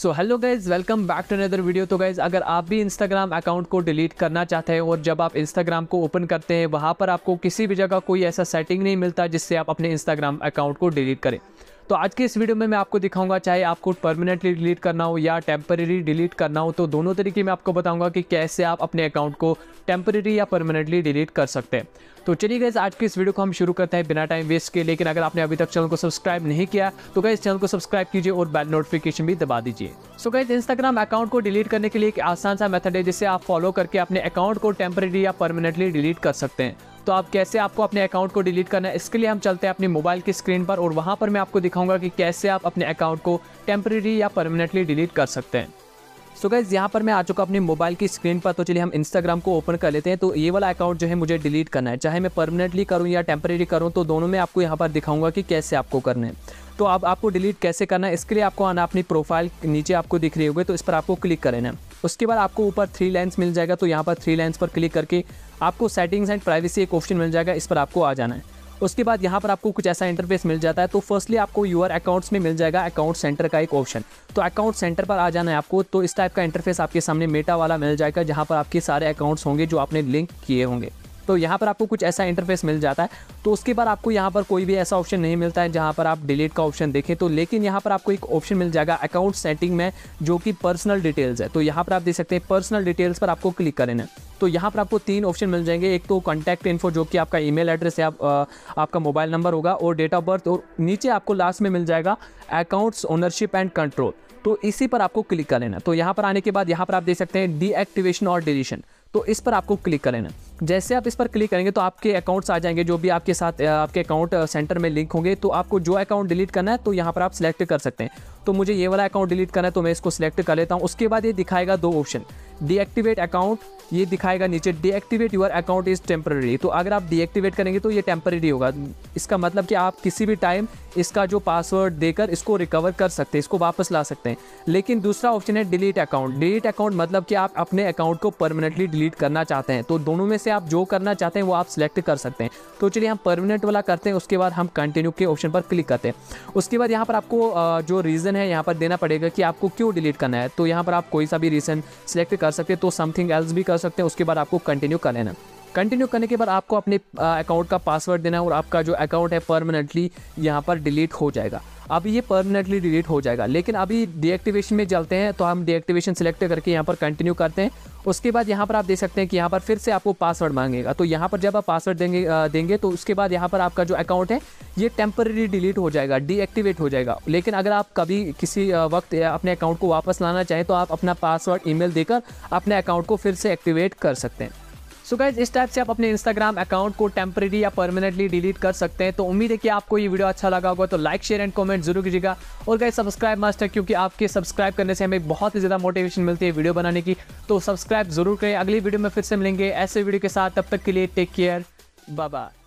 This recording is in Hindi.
So hello guys, welcome back to another video. तो गाइज, अगर आप भी इंस्टाग्राम अकाउंट को डिलीट करना चाहते हैं और जब आप इंस्टाग्राम को ओपन करते हैं वहाँ पर आपको किसी भी जगह कोई ऐसा सेटिंग नहीं मिलता जिससे आप अपने इंस्टाग्राम अकाउंट को डिलीट करें, तो आज के इस वीडियो में मैं आपको दिखाऊंगा, चाहे आपको परमानेंटली डिलीट करना हो या टेम्परेरी डिलीट करना हो, तो दोनों तरीके मैं आपको बताऊंगा कि कैसे आप अपने अकाउंट को टेम्परेरी या परमानेंटली डिलीट कर सकते हैं। तो चलिए गाइस, आज के इस वीडियो को हम शुरू करते हैं बिना टाइम वेस्ट के। लेकिन अगर आपने अभी तक चैनल को सब्सक्राइब नहीं किया तो गाइस चैनल को सब्सक्राइब कीजिए और बेल नोटिफिकेशन भी दबा दीजिए। सो गाइस, इंस्टाग्राम अकाउंट को डिलीट करने के लिए एक आसान सा मेथड है जिसे आप फॉलो करके अपने अकाउंट को टेम्परेरी या परमानेंटली डिलीट कर सकते हैं। तो आप कैसे आपको अपने अकाउंट को डिलीट करना है, इसके लिए हम चलते हैं अपने मोबाइल की स्क्रीन पर और वहां पर मैं आपको दिखाऊंगा कि कैसे आप अपने अकाउंट को टेम्परेरी या परमानेंटली डिलीट कर सकते हैं। सो गाइस, यहाँ पर मैं आ चुका अपने मोबाइल की स्क्रीन पर। तो चलिए हम इंस्टाग्राम को ओपन कर लेते हैं। तो ये वाला अकाउंट जो है मुझे डिलीट करना है, चाहे मैं परमानेंटली करूँ या टेम्परेरी करूँ, तो दोनों में आपको यहाँ पर दिखाऊंगा कि कैसे आपको करना है। तो अब आपको डिलीट कैसे करना है, इसके लिए आपको आना अपनी प्रोफाइल, नीचे आपको दिख रही होगी, तो इस पर आपको क्लिक कर लेना है। उसके बाद आपको ऊपर 3 लाइन्स मिल जाएगा, तो यहाँ पर 3 लाइन्स पर क्लिक करके आपको सेटिंग्स एंड प्राइवेसी एक ऑप्शन मिल जाएगा, इस पर आपको आ जाना है। उसके बाद यहाँ पर आपको कुछ ऐसा इंटरफेस मिल जाता है। तो फर्स्टली आपको यूर अकाउंट्स में मिल जाएगा अकाउंट सेंटर का एक ऑप्शन, तो अकाउंट सेंटर पर आ जाना है आपको। तो इस टाइप का इंटरफेस आपके सामने मेटा वाला मिल जाएगा, जहाँ पर आपके सारे अकाउंट्स होंगे जो आपने लिंक किए होंगे। तो यहाँ पर आपको कुछ ऐसा इंटरफेस मिल जाता है। तो उसके बाद आपको यहाँ पर कोई भी ऐसा ऑप्शन नहीं मिलता है जहाँ पर आप डिलीट का ऑप्शन देखें, तो लेकिन यहाँ पर आपको एक ऑप्शन मिल जाएगा अकाउंट सेटिंग में, जो कि पर्सनल डिटेल्स है। तो यहाँ पर आप देख सकते हैं पर्सनल डिटेल्स पर आपको क्लिक करना है। तो यहाँ पर आपको 3 ऑप्शन मिल जाएंगे। एक तो कॉन्टैक्ट इन्फो, जो कि आपका ईमेल एड्रेस है, आपका मोबाइल नंबर होगा और डेट ऑफ बर्थ, और नीचे आपको लास्ट में मिल जाएगा अकाउंट्स ओनरशिप एंड कंट्रोल। तो इसी पर आपको क्लिक कर लेना। तो यहाँ पर आने के बाद यहाँ पर आप देख सकते हैं डीएक्टिवेशन और डिलीशन, तो इस पर आपको क्लिक कर लेना। जैसे आप इस पर क्लिक करेंगे तो आपके अकाउंट्स आ जाएंगे जो भी आपके साथ आपके अकाउंट सेंटर में लिंक होंगे। तो आपको जो अकाउंट डिलीट करना है तो यहाँ पर आप सिलेक्ट कर सकते हैं। तो मुझे ये वाला अकाउंट डिलीट करना है, तो मैं इसको सिलेक्ट कर लेता हूँ। उसके बाद ये दिखाएगा 2 ऑप्शन, डीएक्टिवेट अकाउंट, ये दिखाएगा नीचे deactivate your account is temporary. तो अगर आप डीएक्टिवेट करेंगे तो ये टेम्परेरी होगा। इसका मतलब कि आप किसी भी टाइम इसका जो पासवर्ड देकर इसको रिकवर कर सकते हैं, इसको वापस ला सकते हैं। लेकिन दूसरा ऑप्शन है डिलीट अकाउंट। डिलीट अकाउंट मतलब कि आप अपने अकाउंट को परमानेंटली डिलीट करना चाहते हैं। तो दोनों में से आप जो करना चाहते हैं वो आप सिलेक्ट कर सकते हैं। तो चलिए हम परमानेंट वाला करते हैं, उसके बाद हम कंटिन्यू के ऑप्शन पर क्लिक करते हैं। उसके बाद यहाँ पर आपको जो रीज़न है यहाँ पर देना पड़ेगा कि आपको क्यों डिलीट करना है। तो यहाँ पर आप कोई सा भी रीज़न सिलेक्ट कर सकते हैं, तो समथिंग एल्स भी कर सकते हैं। उसके बाद आपको कंटिन्यू कर लेना। कंटिन्यू करने के बाद आपको अपने अकाउंट का पासवर्ड देना है और आपका जो अकाउंट है परमानेंटली यहाँ पर डिलीट हो जाएगा। अभी ये परमानेंटली डिलीट हो जाएगा। लेकिन अभी डीएक्टिवेशन में चलते हैं, तो हम डीएक्टिवेशन सिलेक्ट करके यहाँ पर कंटिन्यू करते हैं। उसके बाद यहाँ पर आप देख सकते हैं कि यहाँ पर फिर से आपको पासवर्ड मांगेगा। तो यहाँ पर जब आप पासवर्ड देंगे तो उसके बाद यहाँ पर आपका जो अकाउंट है ये टेम्परेरी डिलीट हो जाएगा, डीएक्टिवेट हो जाएगा। लेकिन अगर आप कभी किसी वक्त अपने अकाउंट को वापस लाना चाहें तो आप अपना पासवर्ड ईमेल देकर अपने अकाउंट को फिर से एक्टिवेट कर सकते हैं। सो गाइस, इस टाइप से आप अपने इंस्टाग्राम अकाउंट को टेम्परेरी या परमानेंटली डिलीट कर सकते हैं। तो उम्मीद है कि आपको ये वीडियो अच्छा लगा होगा। तो लाइक, शेयर एंड कमेंट जरूर कीजिएगा। और गाइस, सब्सक्राइब मस्ट है, क्योंकि आपके सब्सक्राइब करने से हमें बहुत ही ज़्यादा मोटिवेशन मिलती है वीडियो बनाने की। तो सब्सक्राइब जरूर करें। अगली वीडियो में फिर से मिलेंगे ऐसे वीडियो के साथ। तब तक के लिए टेक केयर, बाय बाय।